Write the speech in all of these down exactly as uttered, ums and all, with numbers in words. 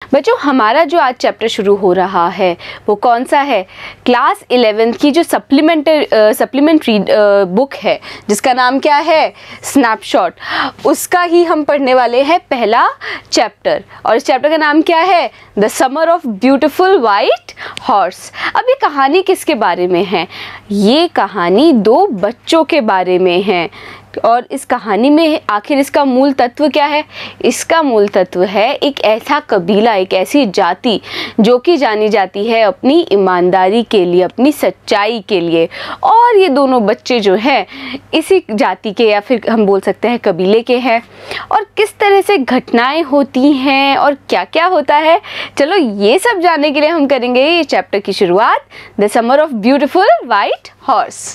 बच्चों हमारा जो आज चैप्टर शुरू हो रहा है वो कौन सा है? क्लास इलेवेंथ की जो सप्लीमेंटरी सप्लीमेंट्री बुक है जिसका नाम क्या है? स्नैपशॉट। उसका ही हम पढ़ने वाले हैं पहला चैप्टर, और इस चैप्टर का नाम क्या है? The summer of beautiful white horse. अब ये कहानी किसके बारे में है? ये कहानी दो बच्चों के बारे में है। और इस कहानी में आखिर इसका मूल तत्व क्या है? इसका मूल तत्व है एक ऐसा कबीला, एक ऐसी जाति जो कि जानी जाती है अपनी ईमानदारी के लिए, अपनी सच्चाई के लिए। और ये दोनों बच्चे जो हैं इसी जाति के या फिर हम बोल सकते हैं कबीले के हैं। और किस तरह से घटनाएं होती हैं और क्या क्या होता है, चलो ये सब जानने के लिए हम करेंगे ये चैप्टर की शुरुआत, the summer of beautiful white horse.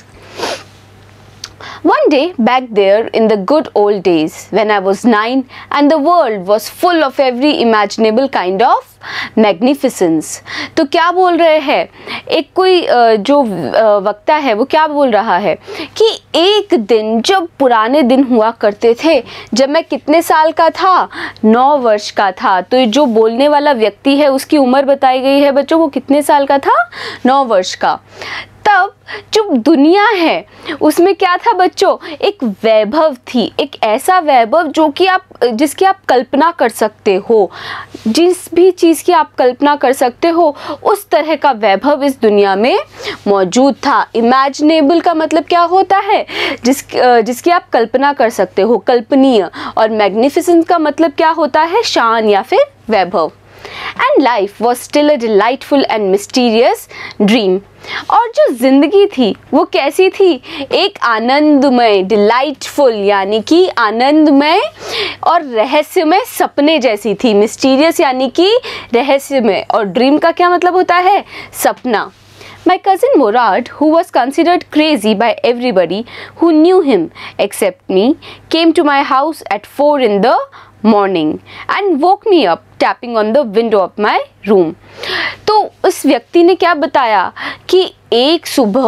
One day back there in the good old days when I was nine and the world was full of every imaginable kind of magnificence। तो क्या बोल रहे हैं, एक कोई जो वक्ता है वो क्या बोल रहा है कि एक दिन जब पुराने दिन हुआ करते थे, जब मैं कितने साल का था? नौ वर्ष का था। तो जो बोलने वाला व्यक्ति है उसकी उम्र बताई गई है बच्चों, वो कितने साल का था? नौ वर्ष का। तब जो दुनिया है उसमें क्या था बच्चों? एक वैभव थी, एक ऐसा वैभव जो कि आप जिसकी आप कल्पना कर सकते हो, जिस भी चीज़ की आप कल्पना कर सकते हो उस तरह का वैभव इस दुनिया में मौजूद था। इमेजिनेबल का मतलब क्या होता है? जिस जिसकी आप कल्पना कर सकते हो, कल्पनीय। और मैग्निफिसेंट का मतलब क्या होता है? शान या फिर वैभव। And life was still a delightful and mysterious dream। और जो जिंदगी थी वो कैसी थी? एक आनंदमय, डिलाइटफुल यानी कि आनंदमय और रहस्यमय सपने जैसी थी। मिस्टीरियस यानी कि रहस्यमय, और ड्रीम का क्या मतलब होता है? सपना। My cousin Morad, who was considered crazy by everybody who knew him except me, came to my house at four in the morning and woke me up tapping on the window of my room। तो उस व्यक्ति ने क्या बताया कि एक सुबह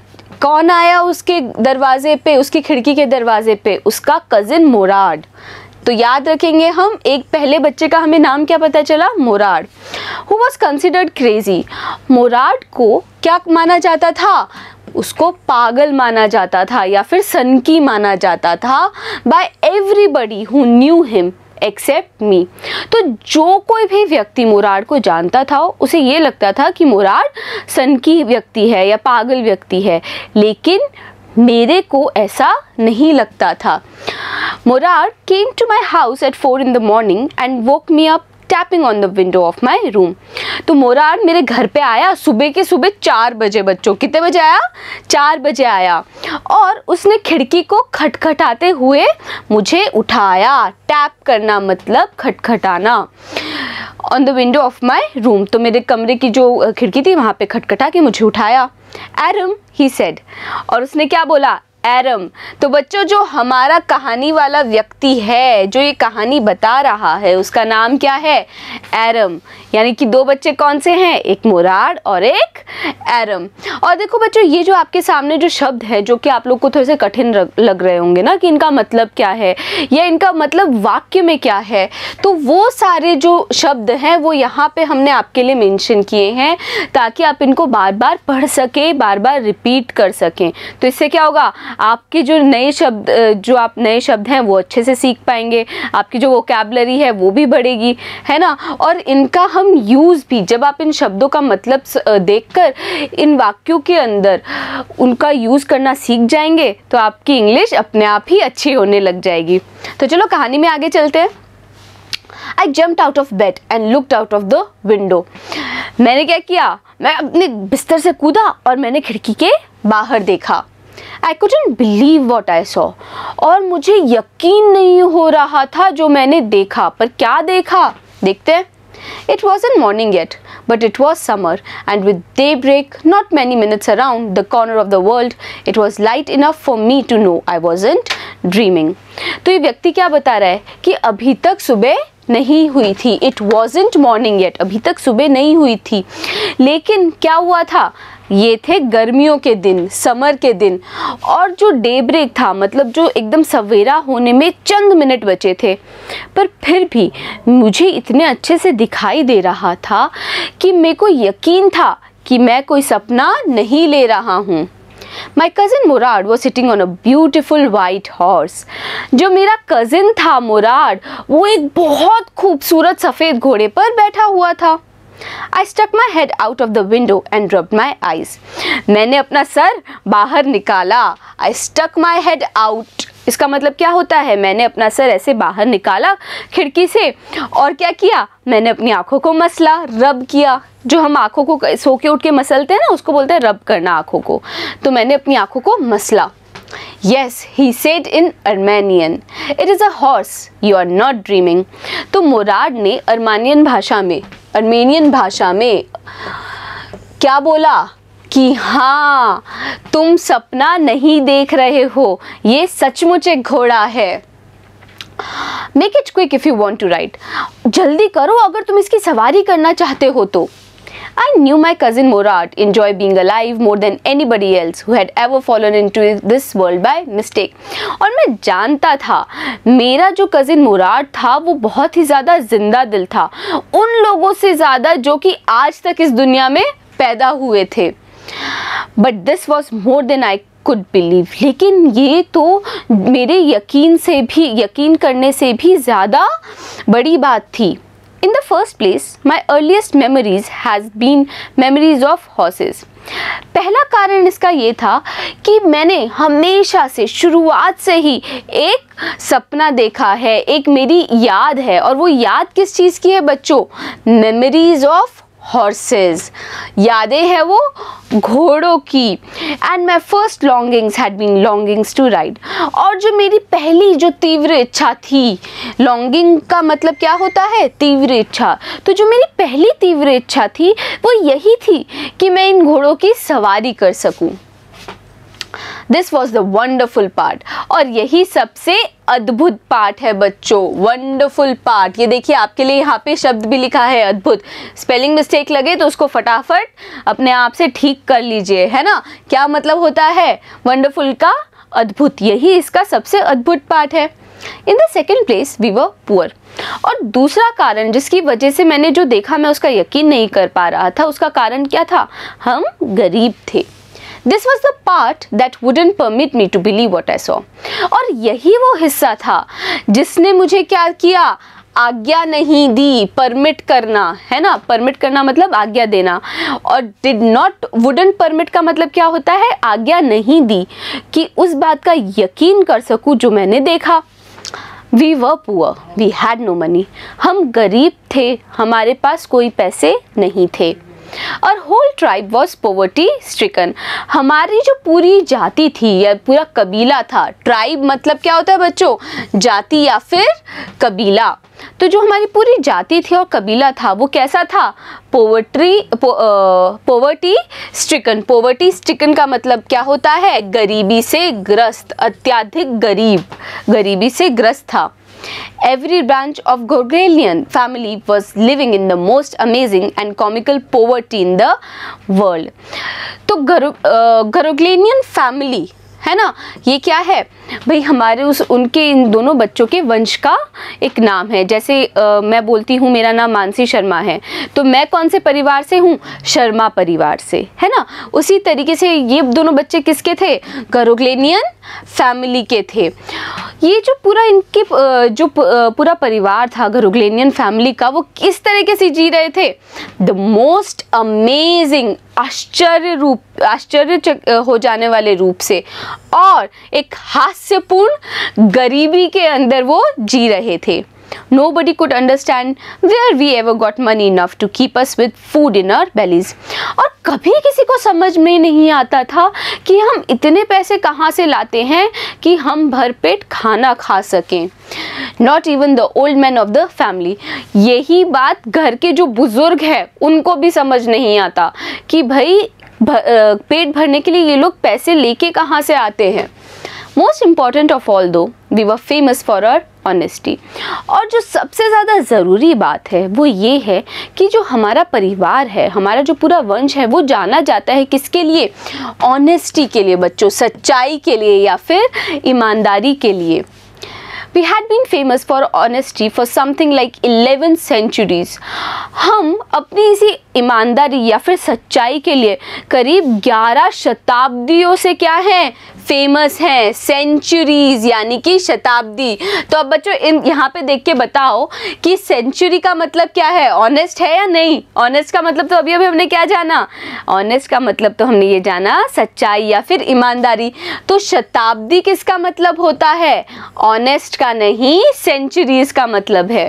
कौन आया उसके दरवाजे पे, उसकी खिड़की के दरवाजे पे? उसका कज़िन मोराड। तो याद रखेंगे हम, एक पहले बच्चे का हमें नाम क्या पता चला? Mourad. Who was considered crazy. Mourad को क्या माना जाता था? उसको पागल माना जाता था या फिर सनकी माना जाता था by everybody who knew him except me. तो जो कोई भी व्यक्ति मोराड को जानता था उसे ये लगता था कि मोराड सनकी व्यक्ति है या पागल व्यक्ति है, लेकिन मेरे को ऐसा नहीं लगता था। Mourad came to my house at four in the morning and woke me up tapping on the window of my room. तो मोराड मेरे घर पे आया सुबह के सुबह चार बजे। बच्चों कितने बजे आया? चार बजे आया, और उसने खिड़की को खटखटाते हुए मुझे उठाया। टैप करना मतलब खटखटाना। On the window of my room, तो मेरे कमरे की जो खिड़की थी वहाँ पे खटखटा के मुझे उठाया। एरम ही सेड, और उसने क्या बोला? एरम। तो बच्चों जो हमारा कहानी वाला व्यक्ति है, जो ये कहानी बता रहा है, उसका नाम क्या है? एरम। यानी कि दो बच्चे कौन से हैं? एक मोराड और एक एरम। और देखो बच्चों, ये जो आपके सामने जो शब्द है जो कि आप लोग को थोड़े से कठिन लग रहे होंगे ना कि इनका मतलब क्या है या इनका मतलब वाक्य में क्या है, तो वो सारे जो शब्द हैं वो यहाँ पे हमने आपके लिए मेंशन किए हैं ताकि आप इनको बार बार पढ़ सकें, बार बार रिपीट कर सकें। तो इससे क्या होगा? आपके जो नए शब्द जो आप नए शब्द हैं वो अच्छे से सीख पाएंगे, आपकी जो वोकैबुलरी है वो भी बढ़ेगी, है ना। और इनका हम यूज़ भी, जब आप इन शब्दों का मतलब देखकर इन वाक्यों के अंदर उनका यूज़ करना सीख जाएंगे तो आपकी इंग्लिश अपने आप ही अच्छी होने लग जाएगी। तो चलो कहानी में आगे चलते हैं। I jumped out of bed and looked out of the window। मैंने क्या किया? मैं अपने बिस्तर से कूदा और मैंने खिड़की के बाहर देखा। I couldn't believe what I saw। और मुझे यकीन नहीं हो रहा था जो मैंने देखा। पर क्या देखा? देखते हैं। It wasn't morning yet, but it was summer, and with daybreak not many minutes around the corner of the world, it was light enough for me to know I wasn't dreaming। तो ये व्यक्ति क्या बता रहा है कि अभी तक सुबह नहीं हुई थी, इट वॉजेंट मॉर्निंग येट, अभी तक सुबह नहीं हुई थी। लेकिन क्या हुआ था, ये थे गर्मियों के दिन, समर के दिन, और जो डे ब्रेक था, मतलब जो एकदम सवेरा होने में चंद मिनट बचे थे, पर फिर भी मुझे इतने अच्छे से दिखाई दे रहा था कि मेरे को यकीन था कि मैं कोई सपना नहीं ले रहा हूँ। My cousin Murad was sitting on a beautiful white horse. जो मेरा cousin था मुराद, वो एक बहुत खूबसूरत सफ़ेद घोड़े पर बैठा हुआ था। I stuck my head out of the window and rubbed my eyes. मैंने अपना सर बाहर निकाला। I stuck my head out. इसका मतलब क्या होता है, मैंने अपना सर ऐसे बाहर निकाला खिड़की से, और क्या किया, मैंने अपनी आँखों को मसला, रब किया। जो हम आँखों को सो के उठ के मसलते हैं ना, उसको बोलते हैं रब करना आँखों को। तो मैंने अपनी आँखों को मसला। Yes, he said in Armenian. It is a horse. You are not dreaming. तो मुराद ने अर्मानियन भाषा में, अर्मेनियन भाषा में क्या बोला कि हाँ, तुम सपना नहीं देख रहे हो, ये सचमुच एक घोड़ा है। Make it quick if you want to ride. जल्दी करो अगर तुम इसकी सवारी करना चाहते हो तो। I knew my cousin Murad enjoyed being alive more than anybody else who had ever fallen into this world by mistake. और मैं जानता था मेरा जो cousin मुराद था वो बहुत ही ज़्यादा जिंदा दिल था, उन लोगों से ज़्यादा जो कि आज तक इस दुनिया में पैदा हुए थे। But this was more than I could believe. लेकिन ये तो मेरे यकीन से भी, यकीन करने से भी ज़्यादा बड़ी बात थी। In the first place, my earliest memories has been memories of horses. पहला कारण इसका ये था कि मैंने हमेशा से, शुरुआत से ही एक सपना देखा है, एक मेरी याद है, और वो याद किस चीज़ की है बच्चों? मेमोरीज ऑफ हॉर्सेस, यादें हैं वो घोड़ों की। And my first longings had been longings to ride. और जो मेरी पहली जो तीव्र इच्छा थी, लॉन्गिंग का मतलब क्या होता है? तीव्र इच्छा। तो जो मेरी पहली तीव्र इच्छा थी वो यही थी कि मैं इन घोड़ों की सवारी कर सकूं। This was the wonderful part, और यही सबसे अद्भुत पार्ट है बच्चों, वंडरफुल पार्ट। ये देखिए आपके लिए यहाँ पे शब्द भी लिखा है अद्भुत। स्पेलिंग मिस्टेक लगे तो उसको फटाफट अपने आप से ठीक कर लीजिए, है ना। क्या मतलब होता है वंडरफुल का? अद्भुत। यही इसका सबसे अद्भुत पार्ट है। In the second place we were poor. और दूसरा कारण जिसकी वजह से मैंने जो देखा मैं उसका यकीन नहीं कर पा रहा था, उसका कारण क्या था? हम गरीब थे। This was the part that wouldn't permit me to believe what I saw. और यही वो हिस्सा था जिसने मुझे क्या किया? आज्ञा नहीं दी। परमिट करना, है ना, परमिट करना मतलब आज्ञा देना। और डिड नॉट, वुडंट परमिट का मतलब क्या होता है? आज्ञा नहीं दी कि उस बात का यकीन कर सकूं जो मैंने देखा। We were poor, we had no money. हम गरीब थे, हमारे पास कोई पैसे नहीं थे। और whole tribe was poverty stricken. हमारी जो पूरी जाति थी या पूरा कबीला था, ट्राइब मतलब क्या होता है बच्चों? जाति या फिर कबीला। तो जो हमारी पूरी जाति थी और कबीला था वो कैसा था? Poverty poverty stricken. Poverty stricken का मतलब क्या होता है? गरीबी से ग्रस्त, अत्यधिक गरीब, गरीबी से ग्रस्त था। Every branch of Gorgalian family was living in the most amazing and comical poverty in the world. तो Gorgalian family है ना, ये क्या है भाई? हमारे उस उनके इन दोनों बच्चों के वंश का एक नाम है। जैसे आ, मैं बोलती हूँ मेरा नाम मानसी शर्मा है, तो मैं कौन से परिवार से हूँ? शर्मा परिवार से, है ना। उसी तरीके से ये दोनों बच्चे किसके थे? गरोग्लेनियन फैमिली के थे। ये जो पूरा इनके जो पूरा परिवार था गरोग्लेनियन फैमिली का, वो किस तरीके से जी रहे थे? द मोस्ट अमेजिंग, आश्चर्य रूप, आश्चर्य हो जाने वाले रूप से, और एक हास्यपूर्ण गरीबी के अंदर वो जी रहे थे। Nobody could understand where we ever got money enough to keep us with food in our bellies. और कभी किसी को समझ में नहीं आता था कि हम इतने पैसे कहाँ से लाते हैं कि हम भरपेट खाना खा सकें। Not even the old men of the family. यही बात घर के जो बुजुर्ग हैं उनको भी समझ नहीं आता कि भाई पेट भरने के लिए ये लोग पैसे लेके कहाँ से आते हैं। Most important of all though, we were famous for our honesty. और जो सबसे ज़्यादा ज़रूरी बात है वो ये है कि जो हमारा परिवार है, हमारा जो पूरा वंश है, वो जाना जाता है किसके लिए? ऑनेस्टी के लिए बच्चों, सच्चाई के लिए या फिर ईमानदारी के लिए। We had been famous for honesty for something like eleven centuries. हम अपनी इसी ईमानदारी या फिर सच्चाई के लिए करीब ग्यारह शताब्दियों से क्या है? फेमस हैं। सेंचुरीज यानी कि शताब्दी। तो अब बच्चों इन यहाँ पे देख के बताओ कि सेंचुरी का मतलब क्या है? ऑनेस्ट है या नहीं? ऑनेस्ट का मतलब तो अभी अभी हमने क्या जाना? ऑनेस्ट का मतलब तो हमने ये जाना सच्चाई या फिर ईमानदारी। तो शताब्दी किसका मतलब होता है? ऑनेस्ट का नहीं, सेंचुरीज का मतलब है।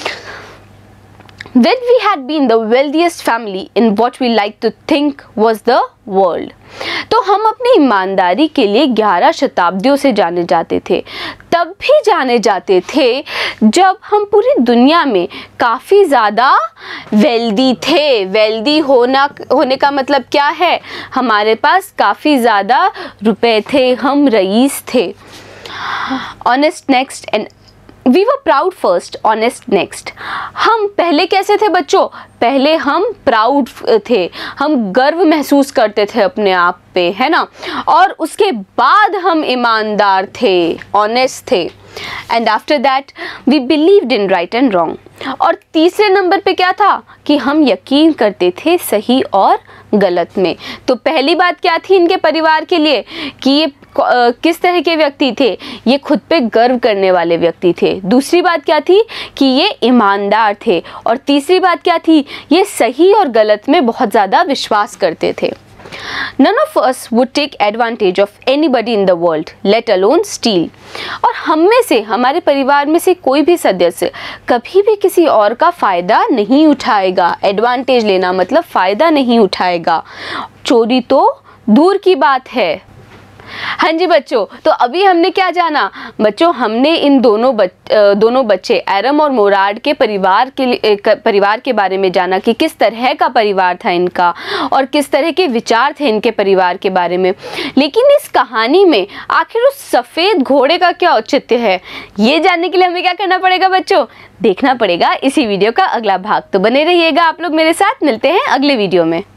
When we had been the wealthiest family in what we like to think was the world. तो हम अपनी ईमानदारी के लिए ग्यारह शताब्दियों से जाने जाते थे। तब भी जाने जाते थे जब हम पूरी दुनिया में काफ़ी ज़्यादा वेल्दी थे। वेल्दी होना होने का मतलब क्या है? हमारे पास काफ़ी ज़्यादा रुपए थे, हम रईस थे। Honest next and we were proud first, honest next. हम पहले कैसे थे बच्चों? पहले हम प्राउड थे, हम गर्व महसूस करते थे अपने आप पे, है ना। और उसके बाद हम ईमानदार थे, ऑनेस्ट थे। And after that we believed in right and wrong. और तीसरे नंबर पे क्या था? कि हम यकीन करते थे सही और गलत में। तो पहली बात क्या थी इनके परिवार के लिए? कि ये किस तरह के व्यक्ति थे? ये खुद पे गर्व करने वाले व्यक्ति थे। दूसरी बात क्या थी? कि ये ईमानदार थे। और तीसरी बात क्या थी? ये सही और गलत में बहुत ज़्यादा विश्वास करते थे। None of us would take advantage of anybody in the world, let alone steal. और हम में से, हमारे परिवार में से कोई भी सदस्य कभी भी किसी और का फ़ायदा नहीं उठाएगा। एडवांटेज लेना मतलब फ़ायदा नहीं उठाएगा। चोरी तो दूर की बात है। हाँ जी बच्चों, तो अभी हमने क्या जाना? बच्चों हमने इन दोनों बच, दोनों बच्चे एरम और मोराड के परिवार के परिवार के बारे में जाना कि किस तरह का परिवार था इनका और किस तरह के विचार थे इनके परिवार के बारे में। लेकिन इस कहानी में आखिर उस सफ़ेद घोड़े का क्या औचित्य है, ये जानने के लिए हमें क्या करना पड़ेगा बच्चों? देखना पड़ेगा इसी वीडियो का अगला भाग। तो बने रहिएगा आप लोग मेरे साथ। मिलते हैं अगले वीडियो में।